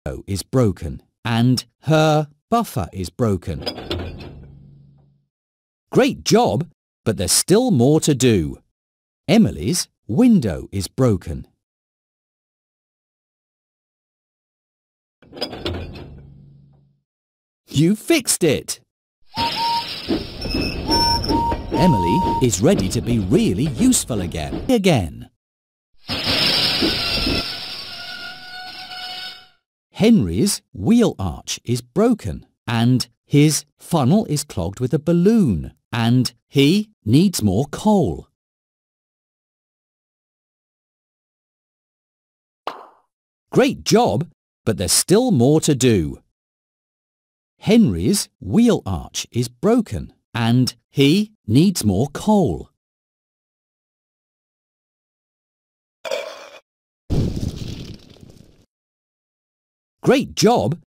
is broken and her buffer is broken. Great job, but there's still more to do. Emily's window is broken. You fixed it! Emily is ready to be really useful again. Henry's wheel arch is broken and his funnel is clogged with a balloon and he needs more coal. Great job, but there's still more to do. Henry's wheel arch is broken and he needs more coal. Great job,